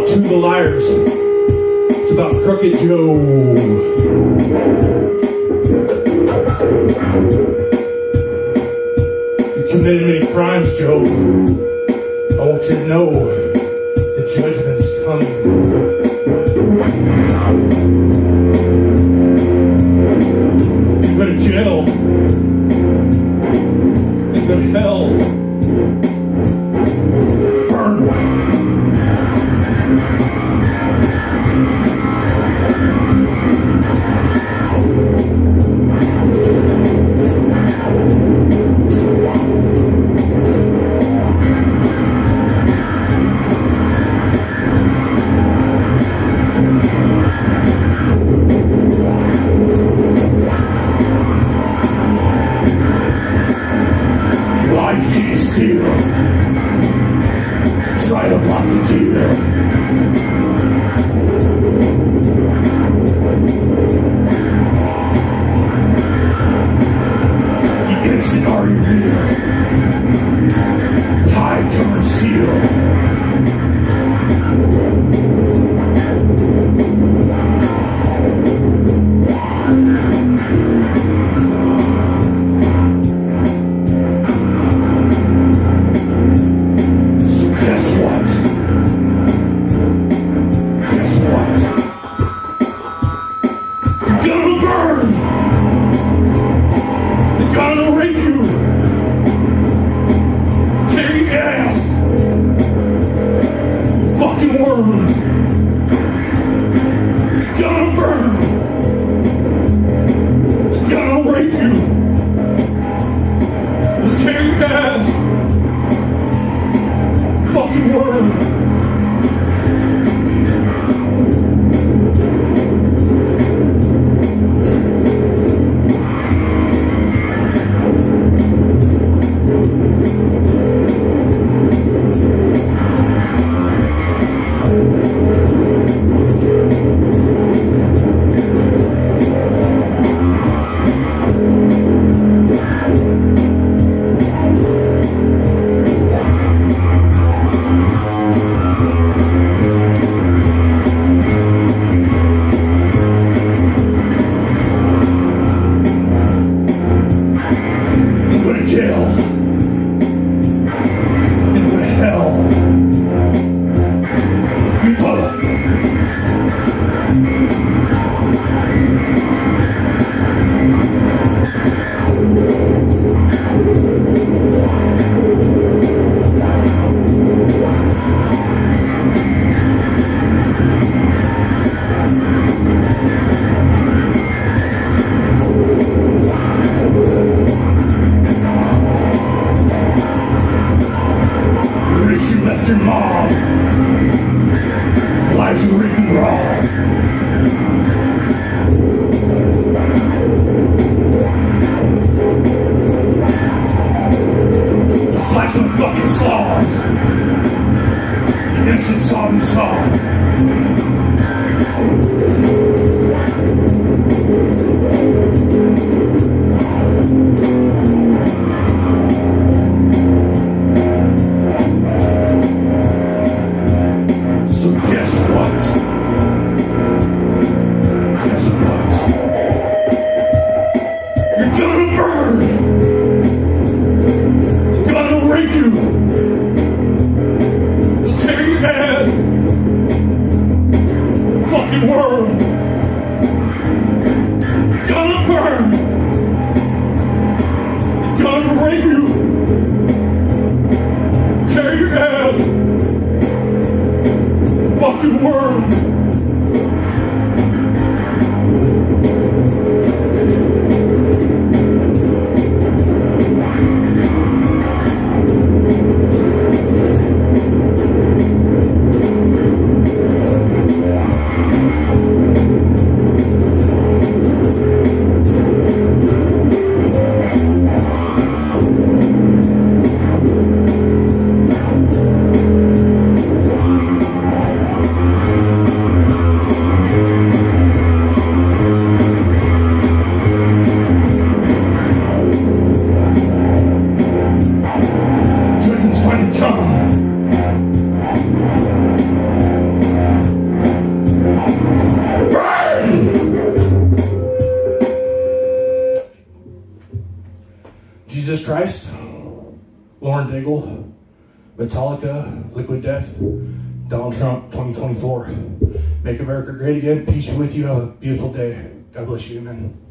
called To the Liars. It's about Crooked Joe. You committed many crimes, Joe. I want you to know the judgment is coming. You go to jail. You go to hell. Burn. Why did you steal? Try to block the deal. You innocent are you real? Hide, cover, and seal. Jesus Christ, Lauren Daigle, Metallica, Liquid Death, Donald Trump 2024. Make America great again. Peace be with you. Have a beautiful day. God bless you. Amen.